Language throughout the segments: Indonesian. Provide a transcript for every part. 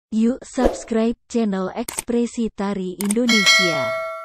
Yuk subscribe channel Ekspresi Tari Indonesia.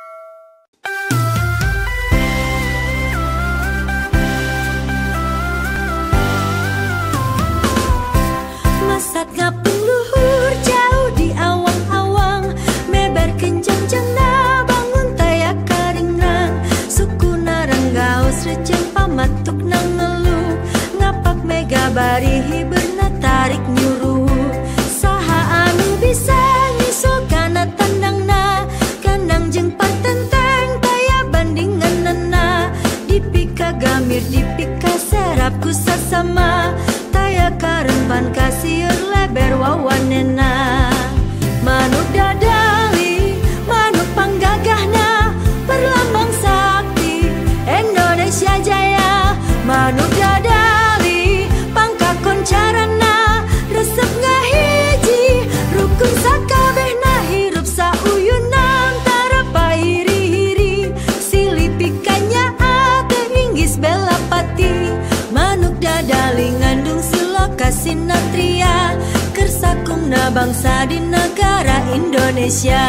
Masat ngapung luhur jauh di awang-awang, mebar kencang jangna bangun tayak karingrang, suku naranggaos receng pamatuk nang ngeluh, ngapak mega barihi berna tarik nyuruh, saha anu bisa nyusul kana tandangna, kandang jeung partenteng taya bandinganana, dipika gamir dipika serap ku sasama, taya karempan kasir leber wawanena, manuk dadali manuk panggagahna, perlambang sakti Indonesia Jaya, manuk dadali pangkakon carana, resep ngahiji rukun sakabehna hirup sauyunan tara pairi-hiri, silih pikanya ate inggis belapati, manuk dadali ngandung siloka sinatria, kersakungna bangsa di negara Indonesia.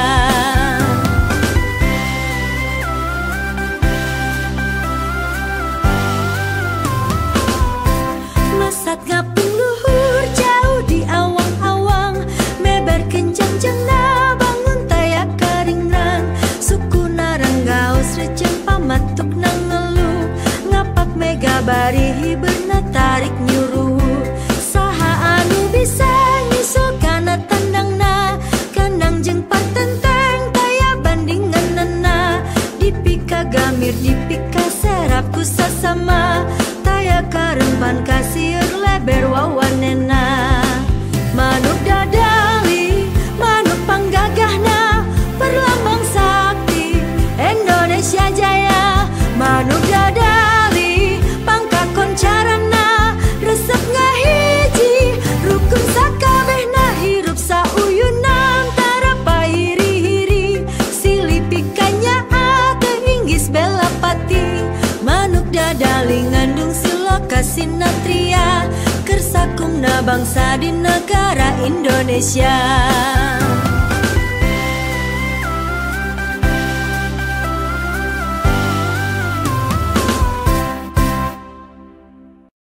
Masat ngapung luhur jauh di awang-awang, mebar kencang jangna bangun tayak karingrang, suku naranggaos receng pamatuk nang ngeluh, ngapak mega barihi berna tarik nyuruh, saha anu bisa nyusul kana tandangna, kandang jeung partenteng taya bandinganana, dipika gamir dipika serap ku sasama, taya karempan kasir leber wawanena, manuk dadali manuk panggagahna, perlambang sakti Indonesia Jaya, manuk dadali pangkakon carana, resep ngahiji rukun sakabehna hirup sauyunan tara pairi-hiri, silih pikanya ate inggis belapati, manuk dadali ngandung siloka sinatria, kersakungna bangsa di negara Indonesia.